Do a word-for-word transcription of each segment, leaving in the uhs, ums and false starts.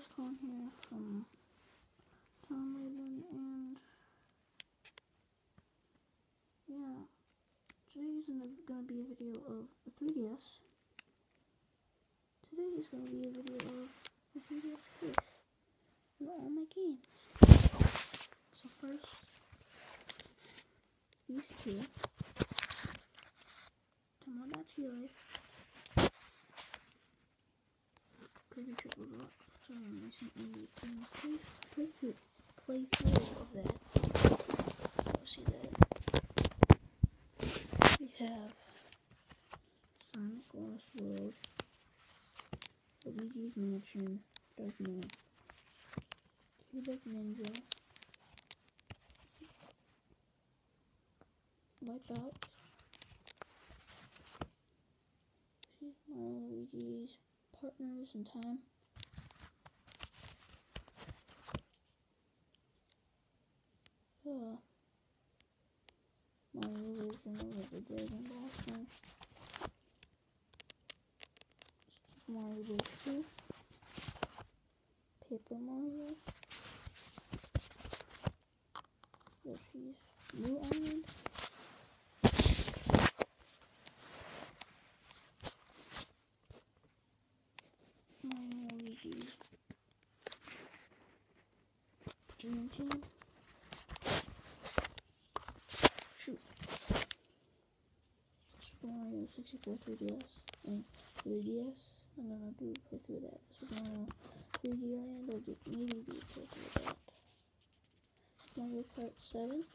Con here from Tom Raven, and yeah, today's gonna be a video of the three D S. Today is gonna be a video of the three D S case and all my games. So first, these two. Tomodachi Life. Kirby Triple Drop. So I'm recently doing a play, playthrough, playthrough of that. You'll see that. We have Sonic Lost World, Luigi's Mansion, Dark Moon, Cubic Ninja, Wipeout, Mario Luigi's Partners in Time, uh, Mario version of the Dragon Ball thing, Super Mario Bros. two, Paper Mario, Yoshi's New Island, Mario Luigi's Dream Team, shoot, Super Mario sixty-four three D S, and three D S, I'm gonna do a playthrough of that. Super Mario three D Land, or do, maybe do a playthrough of that. Mario Kart seven,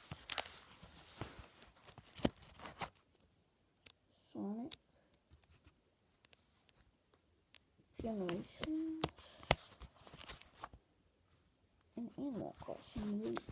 Sonic Generations, and Animal Crossing New Leaf.